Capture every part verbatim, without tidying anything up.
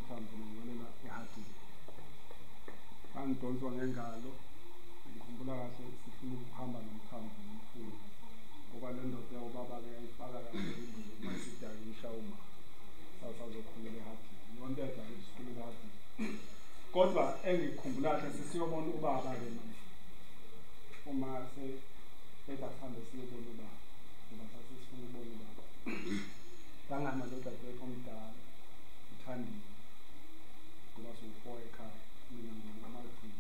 umthambo ngiwalela ehadi angidonswa ngengalo ngikhumbula kahle sifuna ukuhamba nomthambo nomfundo ngoba le ndoda yobaba-ke yayifaka kahle indlu mayisidakisha uma sasazokhulula ehadi yonke edala isikhulula ehadi kodwa engikhumbula kahle sesiyobona ubaba-ke manje uma se-eda sihambe siyobona ubaba ngoba sasesifuna ukubona ubaba ngangihamba nodadewethu omdala uThandiwe ngoba sowu-four ekhaya mina ngingama-two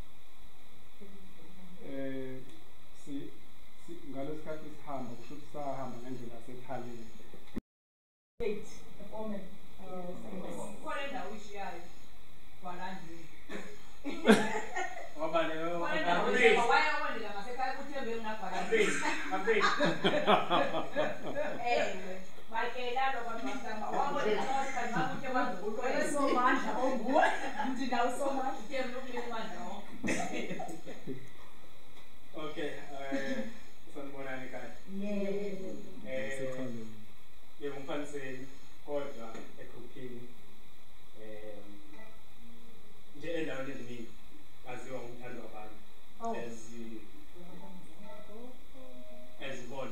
eh si ngalesikhathi sihamba kusho ukuthi sahamba ngendlela yasethaleni eight efomen khona indawo ishiyayo kwalandini ngoba leyo wayewondela ngasekhaya kuthembe ngakwalandini ewe bakela lokho basamba wabona ukuthi ngakuthe bazokuthola somandla onguwe ngithi nawo somandla thembe lokumele manje okay eh sanibonani kahle yebo eh yebo mfaniseni kodwa egrouphini eh nje endaweni eziningi aziwa umthando wabantu ezi ezibone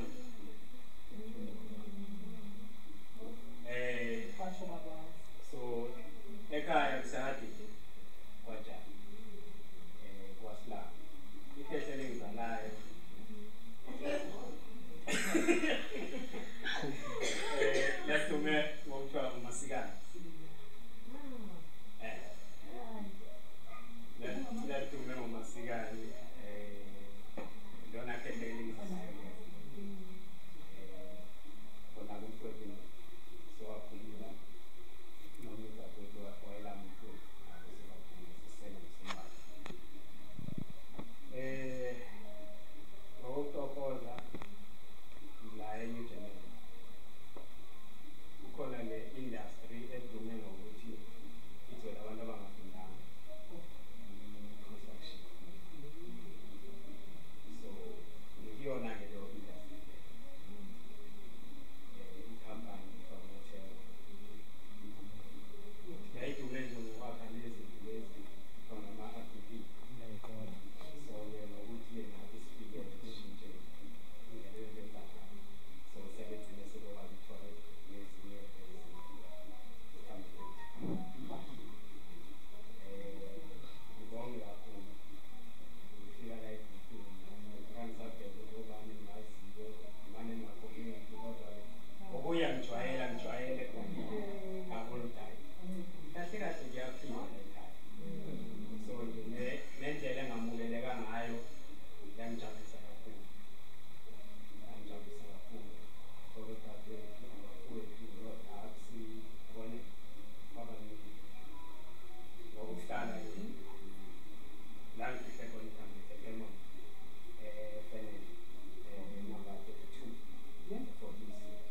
eh so ekhaya kusahadi kwajani eh kwasla ikhehle lengizalayo eh lasume ngokuthiwa umasikana eh lasume ngomasikana eh lona khehle lengizalayo kona kumfowethu so wakhulula noma udadewethu wayela muntu sisele isimali eh ngokutokoza la eNew Jersey kukhona le industry edume ngokuthi izwela abantu abangafundanga construction so ngiyona ke leyo industry company from hotel yayidume nje ngokwakha lezi lezi from ama-R D P so ke nokuthi nathi sifike sishintshe indlela yokuyenza so sebegcine sebekwazi ukuthola nezinye ngibonge kakhulu ukufika la egruphini ngangisabheke ukubani ngaziyo mane ngingakhoni kodwa okuya ngijwayela ngijwayele abolutayo kahle kahle ngiyaphila ekhaya so nje nendlela engamukeleka ngayo yangijabulisa kakhulu yangijabulisa kakhulu kodwa ke abafowethu akusi bone abaningi ngokuhlala la ngihle khona ikhambi eLemon eh Fenel eh number thirty-two for this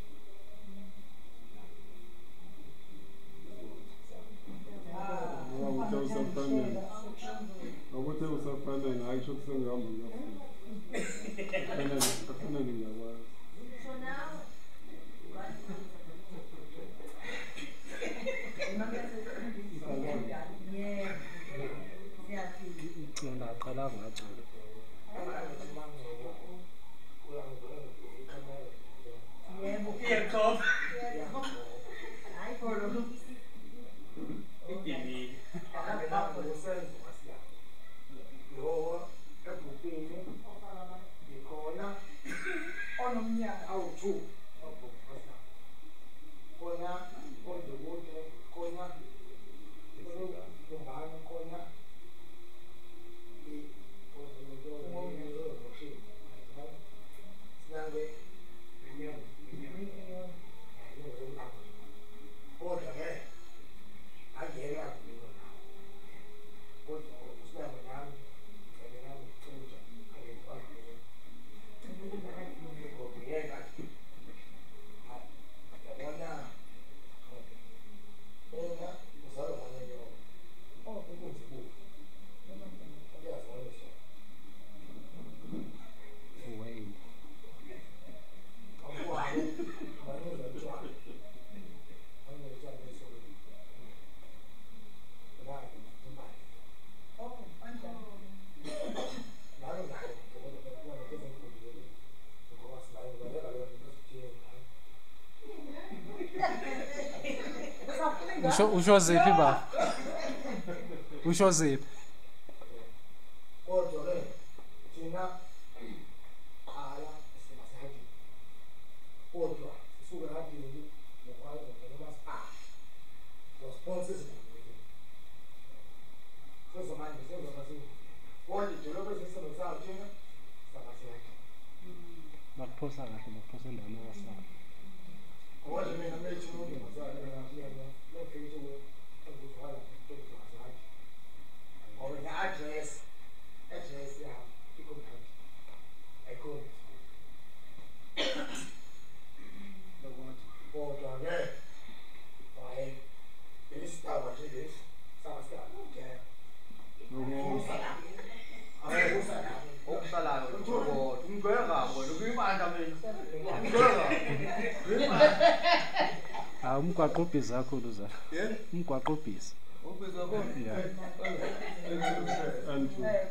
ukuthi usafanele ukuthi usafanele ayisho kusengihamba ngiyafika fanele fanele ngiyakwazi so now ngicela aqala ngacela yebo iyakhopa hayi kholo idini lapho lesenzo wasiya lo egruphini ngikhona onomnyaka awu-two khona ondukude khona onombani khona Usho usho ziphi ba? Usho ziphi? Kodwa ke thina qala simasahaji. Kodwa sisuke hadini ngokwazi noma spa. Sponsors. Sasa manje senza basi. Wonke idolobha esisebenzayo thina samasahaji. Bakuphosa kahle bakuphosa endaweni yakasana. Ngoba mina methi umuntu ngazali ngiyana lokho ukuzwala ukuthi masahaji. Ngoba the address address ya ikontact. Icon. Kodwa ke hayi isitaba nje lesi samasika ngiyana. Hayi usala. Okusalayo kodwa umgwega wena ukuyibanda mina. Umgwega. Ah umgwaqo obhizi kakhulu za. Yena Umgwaqo obhizi. obizwa khona. Yeah. And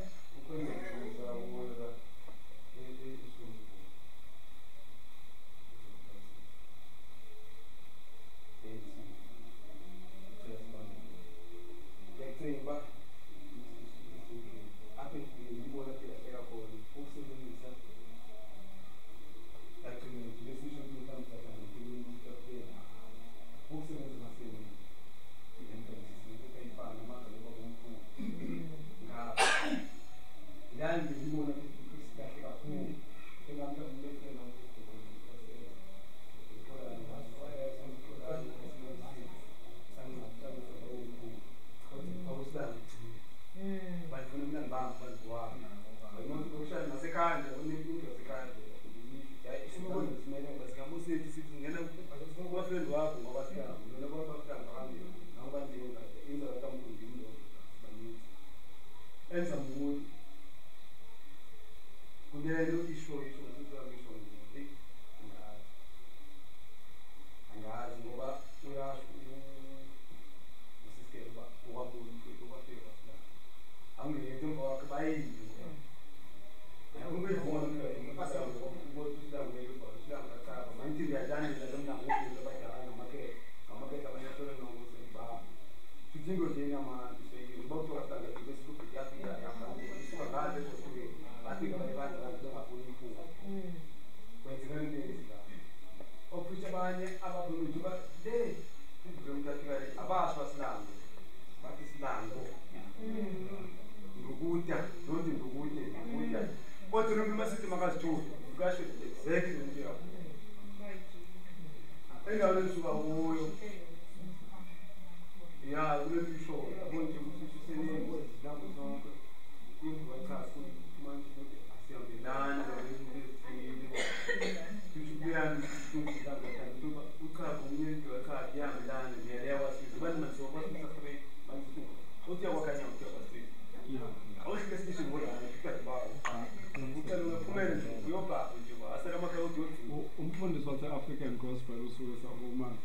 umfundisi wase-African Gospel usuke sakumazi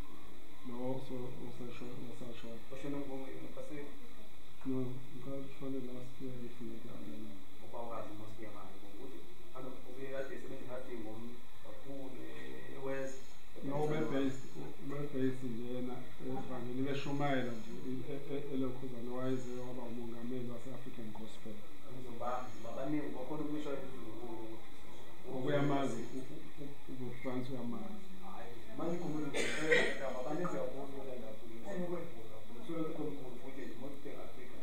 lo so usasho usasho oshona ngomphase no ngashone last year ifike alana ukwazi mosque yamanje ukuthi ano ube kade sebenza kade ngom kakhulu ewest no base base njena evangeli beshumayela nje elokhuzana wayeze waba umongameli wase-African Gospel babaningi bakhona ukusho ukuyamazi ubuFrance uyamazi manje kumele ukuthi babaningi kakhulu la lapho so lokho futhi most Africa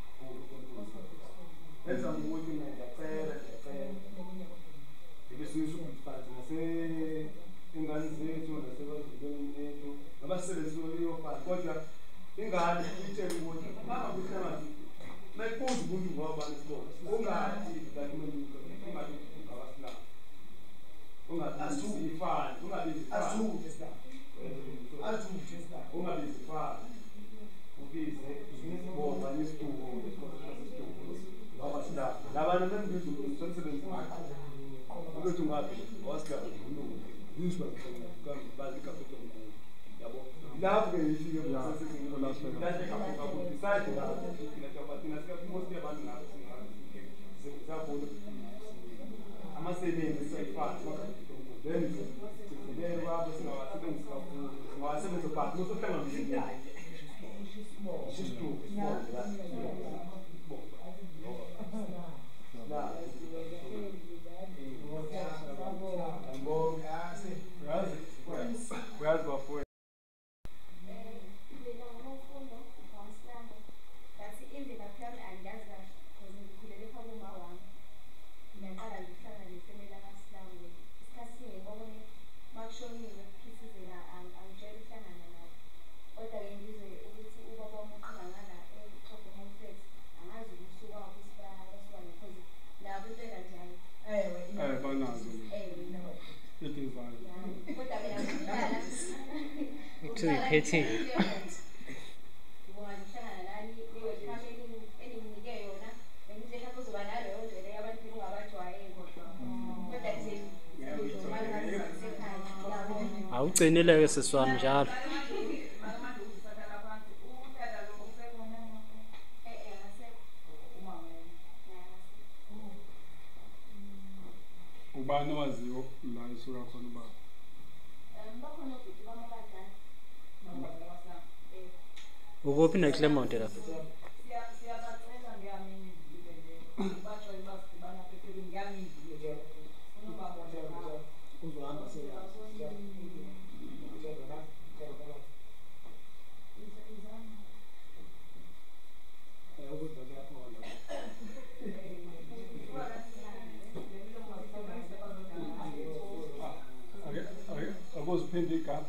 enza ukuthi ngiyacela ngiyacela ibisisho umfati nase ingane zethu nasebazukweni bethu nabasebenzi beyofana kodwa ingane itshela ukuthi mama kuhlangana nayibuza umuntu ngoba nesibona ungathi kanti umuntu ungathi ngabasilamu ungathi asifani ungathi Asithuke sida. Asithuke sida. ungathi sifani ubize isibonga nesituko nesituko ngoba silamu labantu bengibiza ukuthi somsebenzi wakhe ukuthi ungathi wasilamu umuntu yisho kanti bazi kafuthi umuntu yabo lapho ke yifike Yeah. lasifika kahle kakhulu decide lapho thina sikamosi abantu ngabe singabona amasebenzi sayifana then then wabo singawasebenzisa kakhulu singawasebenzisa but musohlangana Where's my friend? Petty. Awugcinile-ke siswami njalo. Ubani owaziyo la isuka khona ubaba? Ukuphi neClermont lapha? Akoziphinde igama.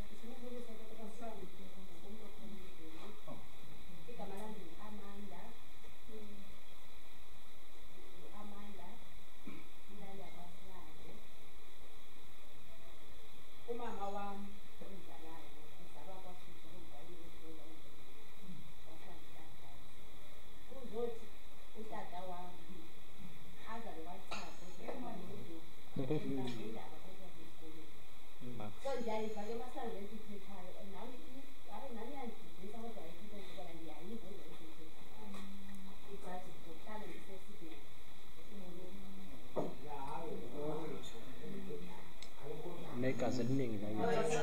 Negazi eliningi la yithi.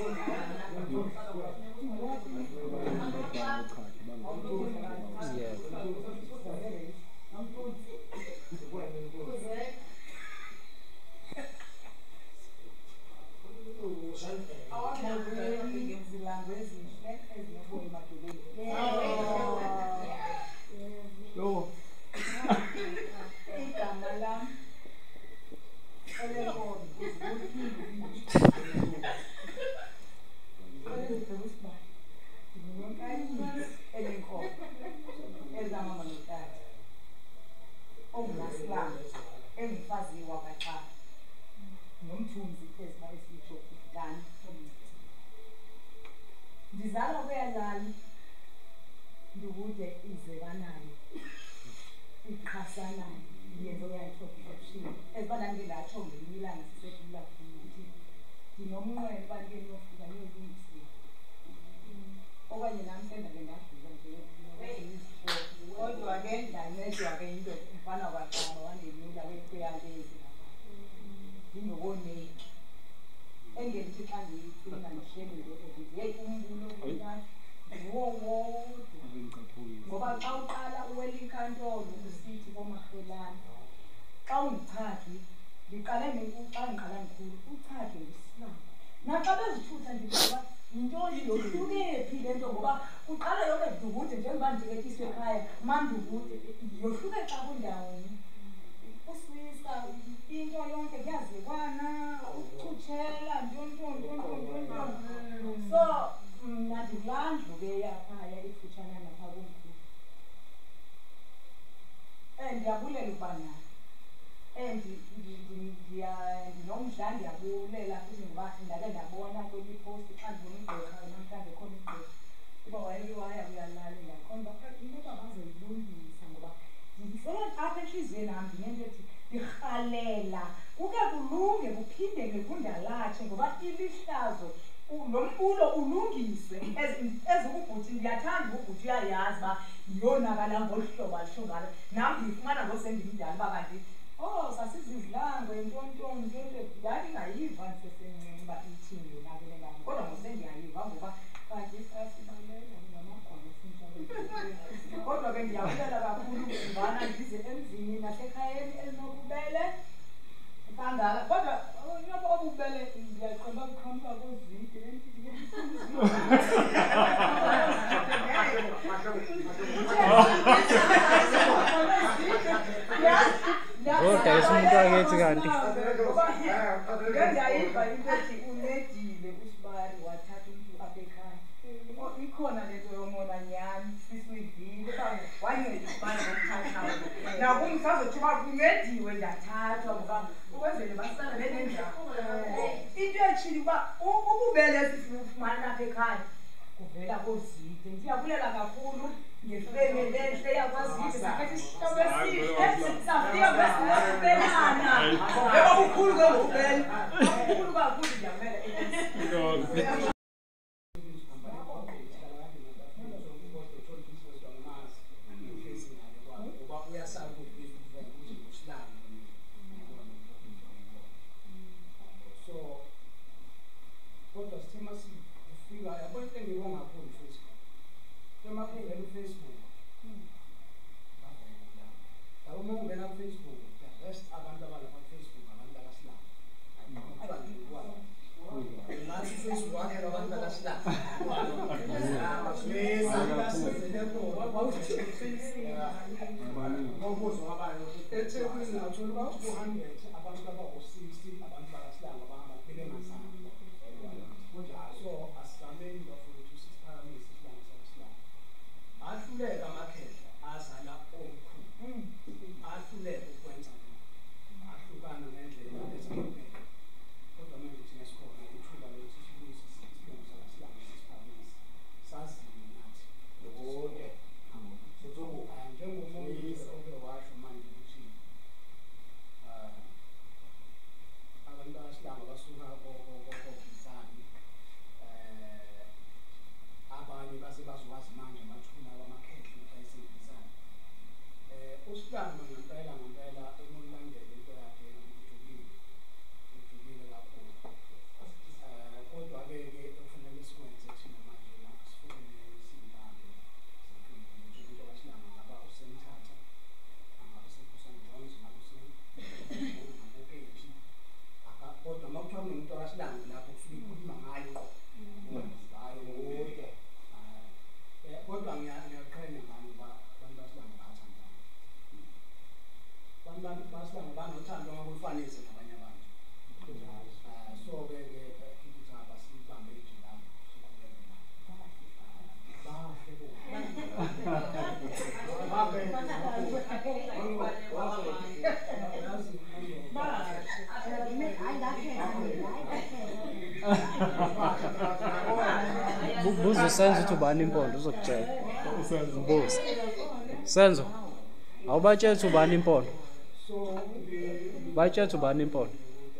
Lo. Ndizalwa kweyalali ndikude izekanayo iqhasanayo yento yakho option ezibana ngilatsho ngemilanga sisekhula futhi ndinomnqweno bantu enofika niyolungisiwa okanye namhlanje ke ngafika nje kodwa ke ndancedwa ke into mfana kwaqala wandelula wekuyalezi ndingokoneki engelithi xa ndiyicina ndihleli nje yeyi umbulo wonke ngowo ngoba xa uqala uwela inkantolo usithi komarhelane xa undichagi ndiqale xa ndiqala ndikhulu uchage ngesilamu naxa bezithutha ndiba yintoni yohlukephi le nto ngoba uqala yonke dukude njengoba ndiketyiswe ekhaya mandukude yohluke xa kundawoni uswisa into yonke kuyazekwana ukuchutshela ntontontontontonton so mna ndikulandlu ke yaphaya ifutshana napha komkhulu um ndiyabulela ukuba nayo um ndinomdla ndiyabulela futhi ngoba ndake ndabona kweli post xa ndibona ugqirha namhlanje khona ugqirha uba wayeke waya uyalala ndakhona uba inoba bazoyilungisa ngoba apha entliziyweni nam ndinento ethi ndirhalela kuke kulunge kuphindeke kundalatshe ngoba ilihlazo lo mbulo ulungiswe ezikubhuti ndiyathanda ubhuti uyayazi uba yiyonakala ngolu hlobo alitsho ngalo nam ndiyifumana ngosendimdala uba kanti oh sasizizilangwe ntontontonto ndandingayiva ndisesemncinci uba ithini yonakele ngam kodwa ngosendiyayiva ngoba kanti sasibalela ngamagwana ndiyabulela kakhulu ukuvana ndize emzini nasekhayeni elinobubele kangaka kodwa yabo obubele ndiyaqonda ukuqhamuka kozwide Kodwa umuntu wakithi kanti ngendayiva into ethi uncedile uSibari wathatha umuntu apha ekhaya ikhona lento yomona nyani sisuyivile wanceda uSibari ngokuthathayo nakumsazothiwa kuncediwe ndathathwa ngoba ukwenzele basale benenjalo into etshile uba ububele esifumana apha ekhaya kuvela kozide ndiyabulela kakhulu ngefeme lenhle yakwazide sakhethi isihlobo esihle safika besibelana ngoba kukhulu ke ngobubele kukhulu kakhulu ndiyabulela kodwa sithema sifika yabona into engibonga kakhulu Facebook tema kungena uFacebook yabo uma ungena kuFacebook the rest abantu abalapha kuFacebook abantu bakaSlam ngathi Facebook wakhela abantu bakaSlam ngobuzo wabayo eThekwini ngathola ukuthi two hundred abantu abawu-sixty abantu bakaSlam abahamba belengasana so asisameni bafowethu sisiphakamisa isilanga sakuSlam ahluleka amakhehla azala omkhulu ahluleka ukwenza ahlukana ngendlela ezihlukene kodwa manje thina sikhona ithuba lokuthi sibuyise isilanga sakuSlam sisiphakamisa saziwe nathi okay sozobuka njengomuntu oke washo manje ukuthi abantu bakaSlam basuka kokokokizana abanye base bazokwazi manje amathuna wamakhehla ayisebenzisana eh uSlam ngempela ngempela umulandela into yakhe ujulile ujulile kakhulu eh kodwa ke ke kufanele sikwenze thina manje la sifune isimbalo ujulile waSlam ngaba usemthatha angaba usekhosana Jones ngaba usengakuphi aka kodwa makuthiwa umuntu wakaSlam lapho kusuke ikhuluma ngayo kodwa ngiyaqhenya ngani ba abantu basilamu bathandana abantu basilamu banothando ngokulufanisa nabanye abantu so ke ke kithi abasibambe ijilami sikhuleke buzo senzo ukuthi ubani impondo uzokutshela mbuzo senzo awubatshela ukuthi ubani impondo batshela ukuthi ubani impondo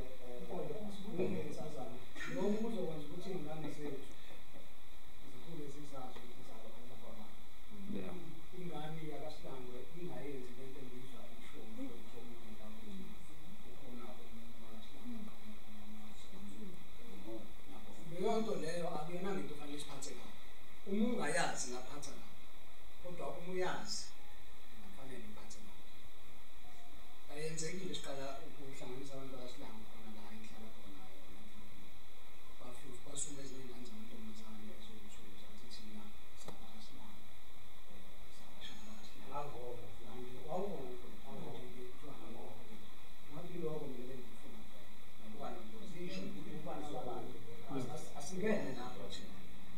Yonto leyo akuyona into fanele siphathe ngayo. Uma ungayazi ngaphatha ngayo. Kodwa uma uyazi kufanele uphathe ngayo. Ayenzekile siqala ukuhlanganisa abantu bakaSlam khona la enhlala khona yona. Bafika basuka ezinye ingane zamantombazane ezokuthula zathi thina sabakaSlam. Sabashaka bakaSlam. Angoba. Awubona ukuthi angoba. Ngathi lokho ngeke ngifuna phela. Ngoba nto zisho ukuthi ubani sabantu asingene lapho thina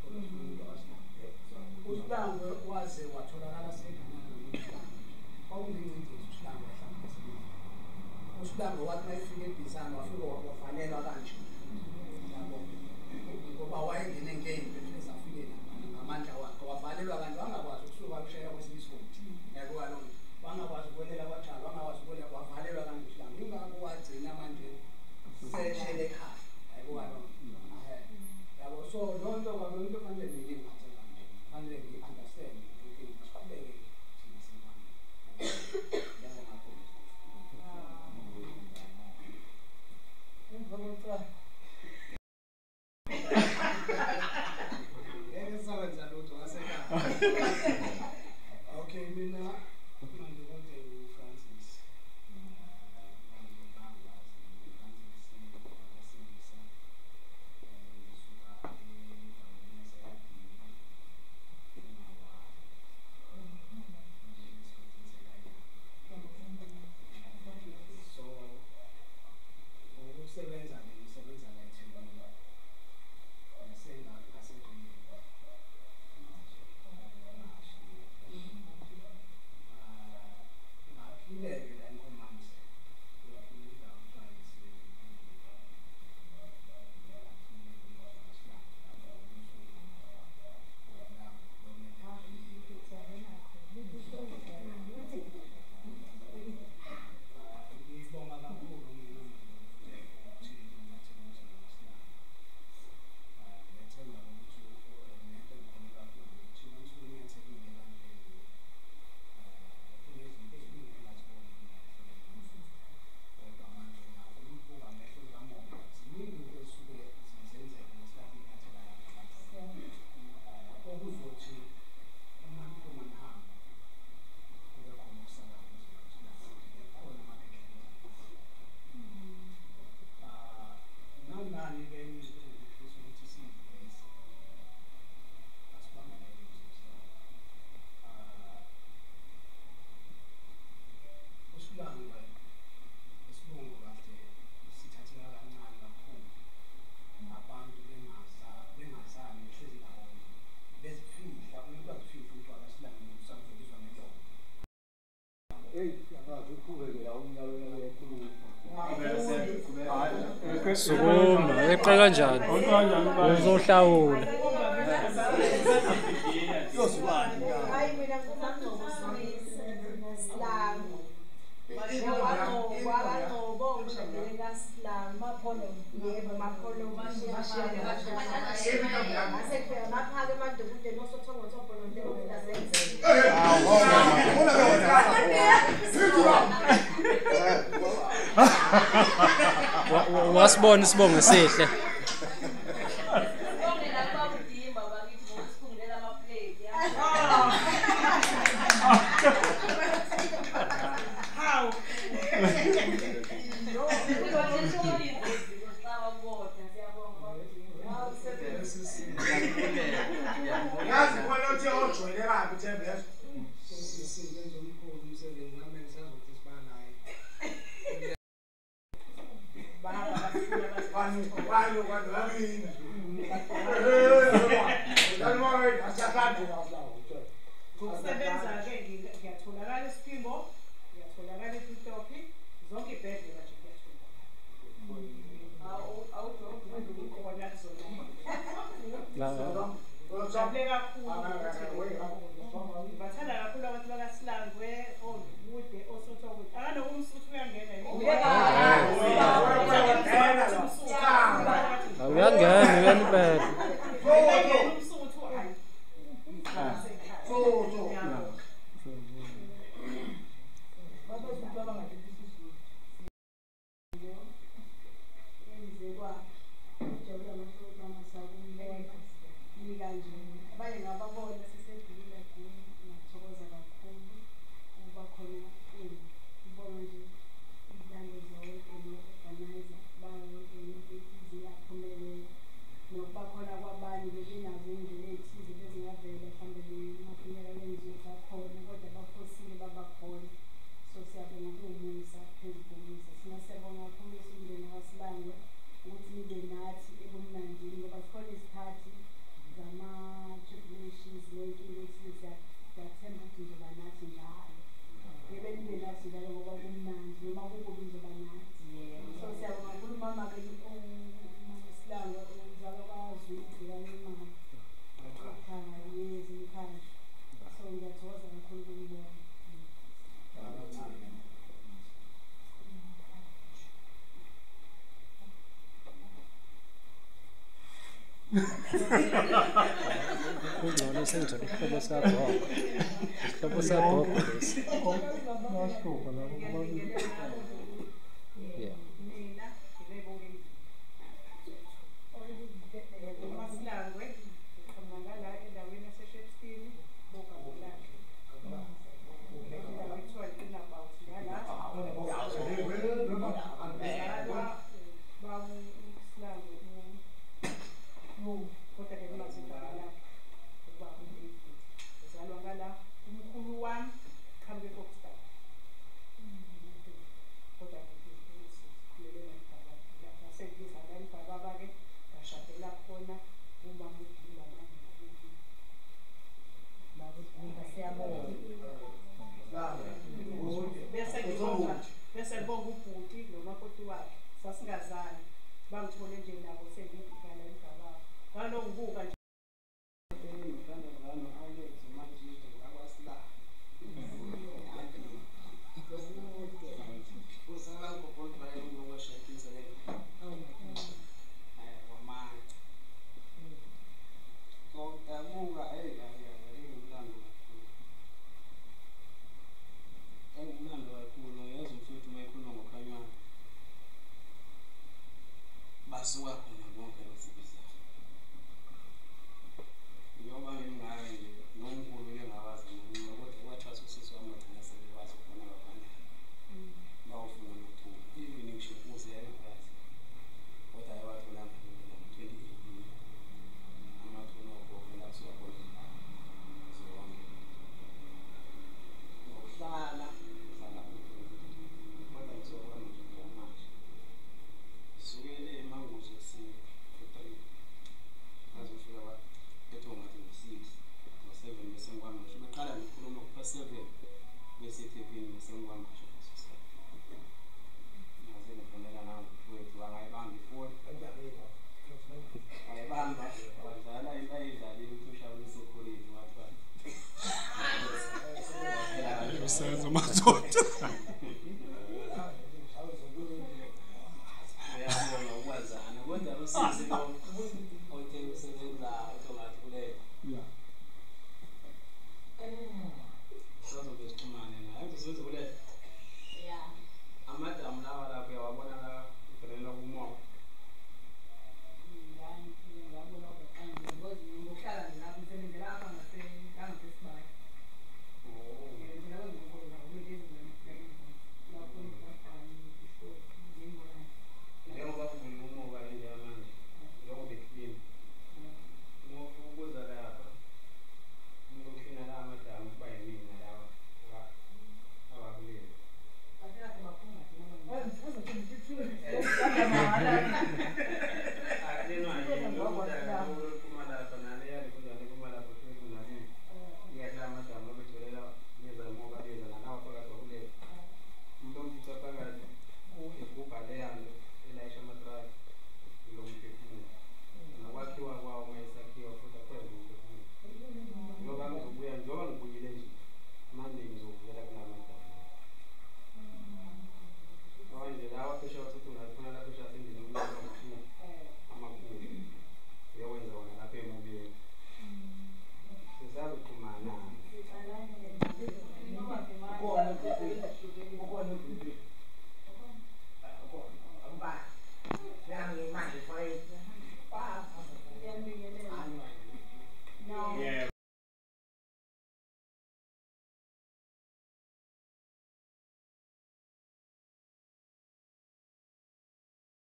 uSlam waze watholakala sekhaya noMhlanga kwakungingcindezi uSlam wahlanganisile uSlam wathi mayifika ebhizana wafika wafanelwa kanje yabo ngoba wayengene ngey'nto ezafike ngamandla wakhe wavalelwa kanje wangakwazi ukusuka kusheya kwesinye isikhathi yabo kalona wangakwazi ukwelela kwajalo wangakwazi ukwelela wavalelwa kanje uSlam ingakho wagcina manje seshele ekhaya yabo kalona so lonto kwalonto fanele ngiyiphathe kanje fanele ngi-understand ukuthi siqhubeke thina sibani yabo ngakho emva kokucala ngeke sawenza lutho ngasekhaya okay mina Sukuma, eqe kanjani? Uzohlawula. Hayi mina ngizamzokuzislangu. Ngoba ngishadele kaSlam mapholo yebo mapholo mashiyashiyana asekufika ngaphaka emadokotela osothongo thopho nontelo lasenzele. Wasibona isibongo esihle. Yazi khona uthi ojoyineka kuThembe yazi. Bani bani bani. Ukusebenza ke ngiyatholakala eSphimbo, ngiyatholakala ePitoli, zonke ibhedlela nje ngiyatholakala. Awu awujonge ukukhona kuzona. Ngijabule kakhulu. Bathanda kakhulu abantu bakaSlangwe, obude, osothoko. Akano umsuthu uyangena yini? Uyangena, uyangena impela. Umsuthu hayi. So so. Baba sibaba ngathi yenzekwa ujabula amahloko amasakumleka nikanje abanye ngababona sisedlula kuyo ngiyathokoza kakhulu ukuba khona ini ubona nje ihlangano zonke no-organizer bayonke into ziyaphumelela nokuba khona kwabanye bebenazo indlela ey'thize bezingavela mhlawumbe mafuneka lenziwe zakhona kodwa baphosile babakhona so siyabonga kuwumusa phezu komusa sina siyabonga kakhulu esindeni wasilangwe ukuthi nibe nathi ebumnandini ngoba sikhona izikhathi zama-tribulations nenkinga ethi siyathemba ukuthi njoba nathi njalo ngebe nibe nathi njalo ngoba kumnandi noma kukubi njoba nathi so siyabonga kakhulu umama-ke umasilangwe umzala kwazwidi kancimane ekhaya yezi ekhaya so ngiyathokoza kakhulu kumubona. Kungcono senze isihlobo sabhoko. Isihlobo sabhoko lesi. Yeah. uMasilangwe khona la endaweni yaseShepstone bokabulala. Indawo ekuthiwa i-Inabout ngala. Kodwa ke ngimazindaba lapho ukuba uzalwa ngala umkhulu wami khambe kokustart kodwa sikhulele ngababa ngasengiza la ngababa ke ngashadela khona uma mudlula manje bakuthi siyabonga bese ngibonga bese ngibonga ubhuti nomakoti wakhe sasingazani bangithole nje nabo sengikhala ngababa ngalo ngibuka nje ngithanda ngalo Alex manje ngabasila usala ngokuthi bayibona ngoshayisa le eh romani so abuka eh ngimlando engimlando kakhulu yazi mfowethu mayikhuluma ngokhanyana basuka khona bonke besibisa noma ngingaya nje nomkhulu ngingawazi noma kodwa wathasa usisi wami agcina sebebazi khona abanye bawufuna nokuthuka even ngisho kuze yayivazi kodwa ayewathola ngalo twenty eighteen amathono obonke la kusuka khona zonke ngokuhlala hlala kodwa ngizokuba nje manje sukele emanguzo si-three azofika ba ethi ngathi ngo-six ngo-seven bese ngikwamasho beqala ngikhuluma kupa-seven bese ethevini bese ngikwamasho ngaze ngifonela nawo mfowethu angayibanga ifoni ayibamba badlala ayidlalile uthusha olusekhuleni wathi usenzo madoda